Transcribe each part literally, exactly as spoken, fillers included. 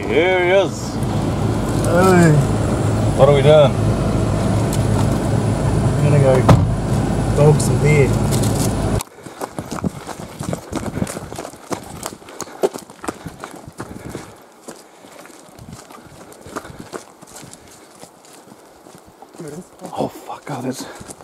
Here he is. Hey. What are we doing? I'm gonna go dog some beer. Oh fuck, oh, there's...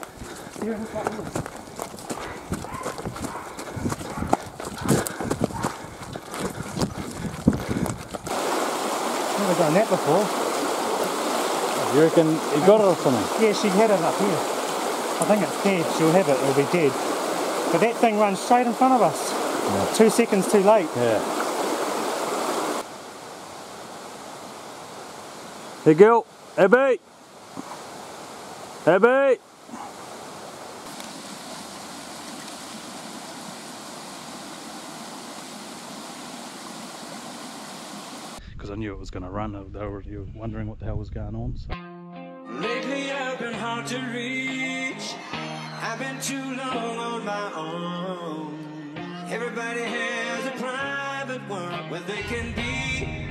Never done that before. You reckon he got it or something? Yeah, she had it up here. I think it's dead. She'll have it. It'll be dead. But that thing runs straight in front of us. Yeah. Two seconds too late. Yeah. Hey girl, Abby! Abby! Because I knew it was going to run. They were already wondering what the hell was going on. So. Lately I've been hard to reach. I've been too long on my own. Everybody has a private world where they can be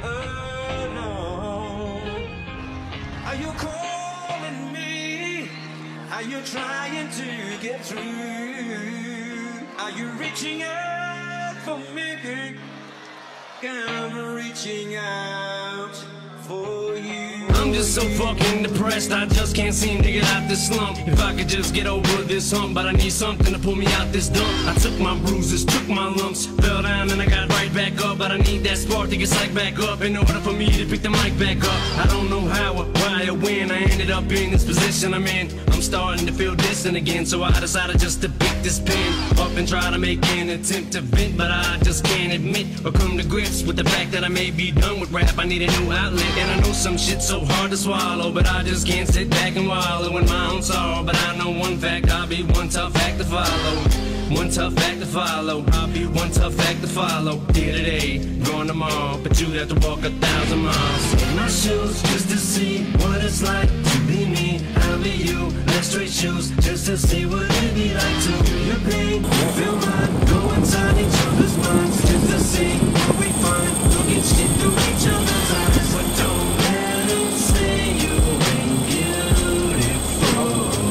alone. Are you calling me? Are you trying to get through? Are you reaching out for me? I'm reaching out for you. I'm just so fucking depressed, I just can't seem to get out this slump. If I could just get over this hump, but I need something to pull me out this dump. I took my bruises, took my lumps, fell down and I got right back up. But I need that spark to get psyched back up in order for me to pick the mic back up. I don't know how or why or when I ended up in this position I'm in. I'm starting to feel distant again, so I decided just to pick this pen up and try to make an attempt to vent. But I just can't admit or come to grips with the fact that I may be done with rap. I need a new outlet, and I know some shit's so hard to swallow, but I just can't sit back and wallow in my own sorrow. But I know one fact, I'll be one tough act to follow. One tough act to follow. I'll be one tough act to follow. Here today, gone tomorrow, but you'd have to walk a thousand miles in my shoes just to see what it's like to be me. I'll be you, like straight shoes, just to see what it'd be like to feel your pain, feel mine, go inside each other's minds, just to see what we find. Looking shit through each other's eyes, but don't let them say you ain't beautiful.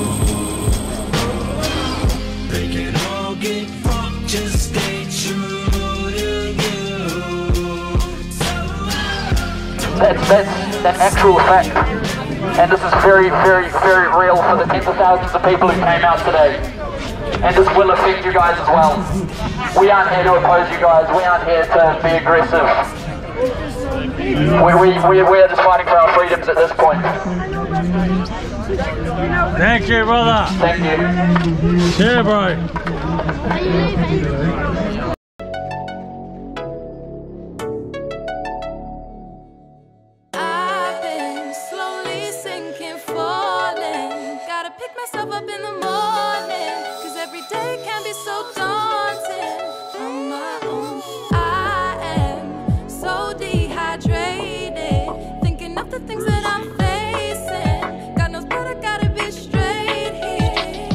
They can all get fucked, just stay true to you. That's, that's an actual fact, and this is very, very, very real for the tens of thousands of people who came out today, and this will affect you guys as well. We aren't here to oppose you guys, we aren't here to be aggressive. We, we, we, we're just fighting for our freedoms at this point. Thank you, brother. Thank you. Cheer, bro. I've been slowly sinking, falling. Gotta pick myself up in the morning, cause every day can be so daunting on my own. I am so dehydrated, thinking of the things that I'm facing. God knows that I gotta be straight here.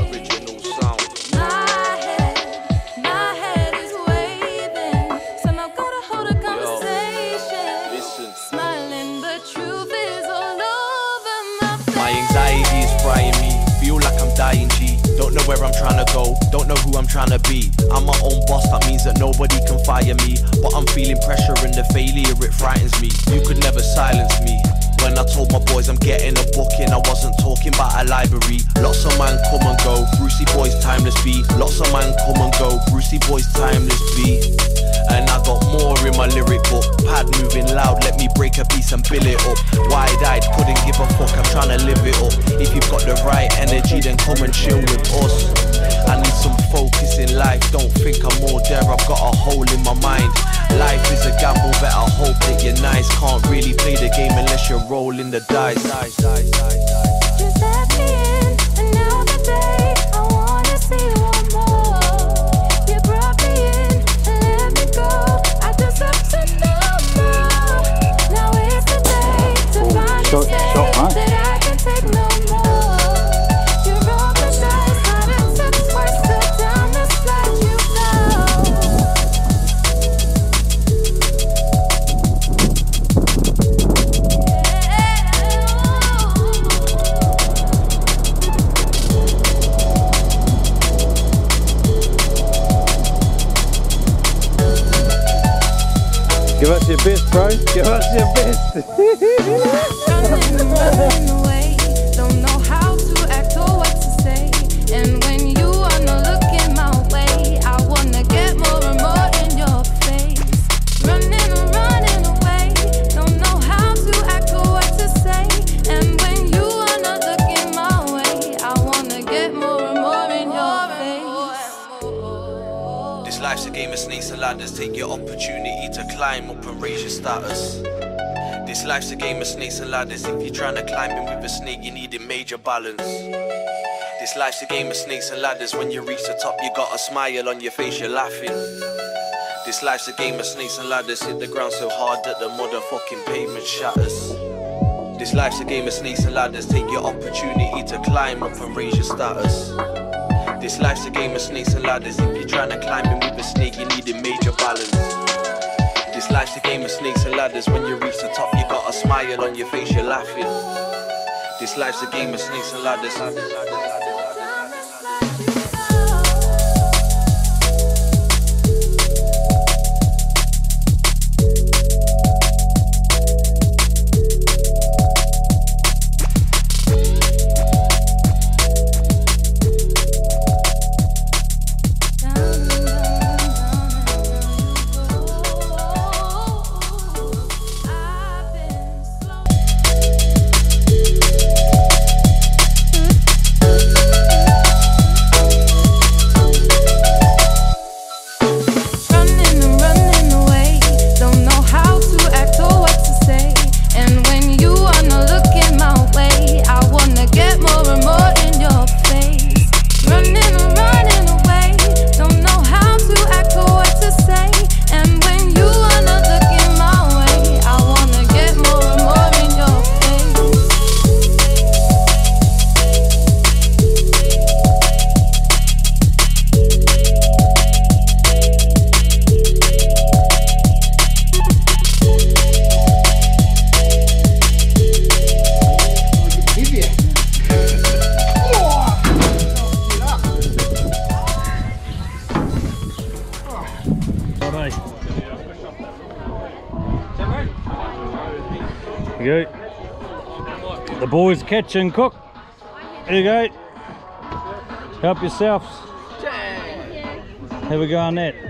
My head, my head is waving. Somehow gotta hold a conversation. Smiling, but truth is all over my face. My anxiety is frying me, feel like I'm dying, G. Don't know where I'm trying to go, don't know who I'm trying to be. I'm my own boss, that means that nobody can fire me. But I'm feeling pressure and the failure, it frightens me. You could never silence me. When I told my boys I'm getting a booking, I wasn't talking about a library. Lots of man come and go, Brucey boys timeless beat. Lots of man come and go, Brucey boys timeless beat. And I got more in my lyric book. Pad moving loud, let me break a piece and bill it up. Wide-eyed, couldn't give a fuck, I'm trying to live it up. If you've got the right energy, then come and chill with us. I need some focus in life, don't think I'm all there, I've got a hole in my mind. Life is a gamble, better hope that you're nice. Can't really play the game unless you're rolling the dice. Just let me in another day. I wanna see one more. You brought me in and let me go. I deserve to know more. Now is the day to find short, a short, huh? that I can take no more. You roll the dice, having sex twice, so down the slide you go. your best, bro. Give us your best. Running, running away, don't know how to act or what to say. And when you are not looking my way, I wanna get more and more in your face. Running, running away, don't know how to act or what to say. And when you are not looking my way, I wanna get more and more in your face. This life's a game of snakes and ladders. Take your opportunity to climb up and raise your status. This life's a game of snakes and ladders. If you're trying to climb in with a snake, you need a major balance. This life's a game of snakes and ladders. When you reach the top, you got a smile on your face, you're laughing. This life's a game of snakes and ladders. Hit the ground so hard that the motherfucking pavement shatters. This life's a game of snakes and ladders. Take your opportunity to climb up and raise your status. This life's a game of snakes and ladders. If you're trying to climb in with a snake, you need a major balance. This life's a game of snakes and ladders. When you reach the top, you got a smile on your face, you're laughing. This life's a game of snakes and ladders. There you go. The boys catch and cook. There you go. Help yourselves. Have a go on that.